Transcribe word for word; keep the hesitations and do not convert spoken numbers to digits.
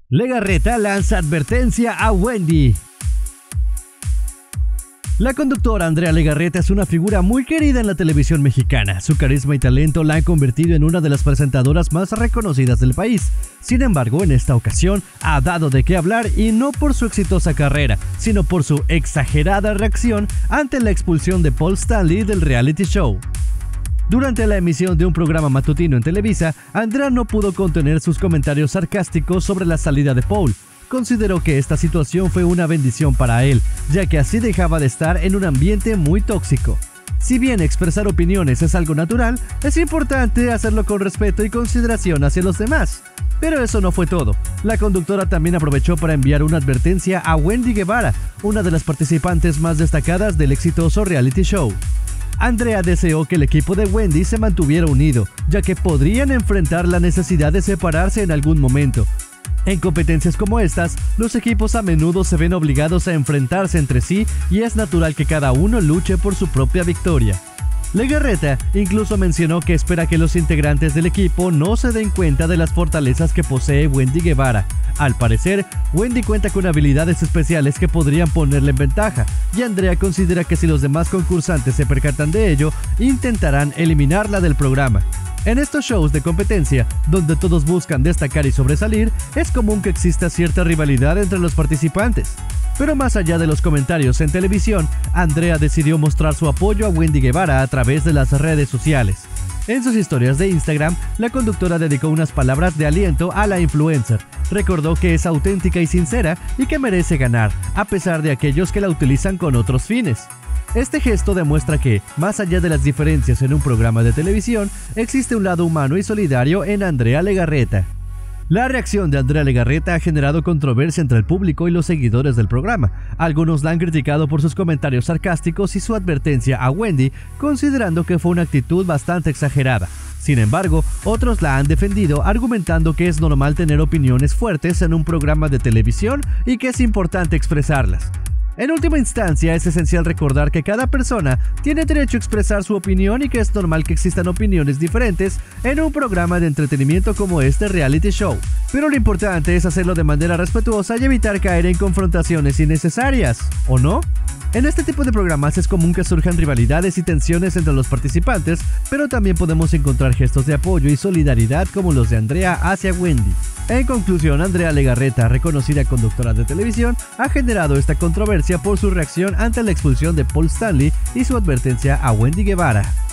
Legarreta lanza advertencia a Wendy. La conductora Andrea Legarreta es una figura muy querida en la televisión mexicana. Su carisma y talento la han convertido en una de las presentadoras más reconocidas del país. Sin embargo, en esta ocasión ha dado de qué hablar, y no por su exitosa carrera, sino por su exagerada reacción ante la expulsión de Paul Stanley del reality show. Durante la emisión de un programa matutino en Televisa, Andrea no pudo contener sus comentarios sarcásticos sobre la salida de Paul. Consideró que esta situación fue una bendición para él, ya que así dejaba de estar en un ambiente muy tóxico. Si bien expresar opiniones es algo natural, es importante hacerlo con respeto y consideración hacia los demás. Pero eso no fue todo. La conductora también aprovechó para enviar una advertencia a Wendy Guevara, una de las participantes más destacadas del exitoso reality show. Andrea deseó que el equipo de Wendy se mantuviera unido, ya que podrían enfrentar la necesidad de separarse en algún momento. En competencias como estas, los equipos a menudo se ven obligados a enfrentarse entre sí, y es natural que cada uno luche por su propia victoria. Legarreta incluso mencionó que espera que los integrantes del equipo no se den cuenta de las fortalezas que posee Wendy Guevara. Al parecer, Wendy cuenta con habilidades especiales que podrían ponerle en ventaja, y Andrea considera que si los demás concursantes se percatan de ello, intentarán eliminarla del programa. En estos shows de competencia, donde todos buscan destacar y sobresalir, es común que exista cierta rivalidad entre los participantes. Pero más allá de los comentarios en televisión, Andrea decidió mostrar su apoyo a Wendy Guevara a través de las redes sociales. En sus historias de Instagram, la conductora dedicó unas palabras de aliento a la influencer. Recordó que es auténtica y sincera y que merece ganar, a pesar de aquellos que la utilizan con otros fines. Este gesto demuestra que, más allá de las diferencias en un programa de televisión, existe un lado humano y solidario en Andrea Legarreta. La reacción de Andrea Legarreta ha generado controversia entre el público y los seguidores del programa. Algunos la han criticado por sus comentarios sarcásticos y su advertencia a Wendy, considerando que fue una actitud bastante exagerada. Sin embargo, otros la han defendido, argumentando que es normal tener opiniones fuertes en un programa de televisión y que es importante expresarlas. En última instancia, es esencial recordar que cada persona tiene derecho a expresar su opinión y que es normal que existan opiniones diferentes en un programa de entretenimiento como este reality show. Pero lo importante es hacerlo de manera respetuosa y evitar caer en confrontaciones innecesarias, ¿o no? En este tipo de programas es común que surjan rivalidades y tensiones entre los participantes, pero también podemos encontrar gestos de apoyo y solidaridad como los de Andrea hacia Wendy. En conclusión, Andrea Legarreta, reconocida conductora de televisión, ha generado esta controversia por su reacción ante la expulsión de Paul Stanley y su advertencia a Wendy Guevara.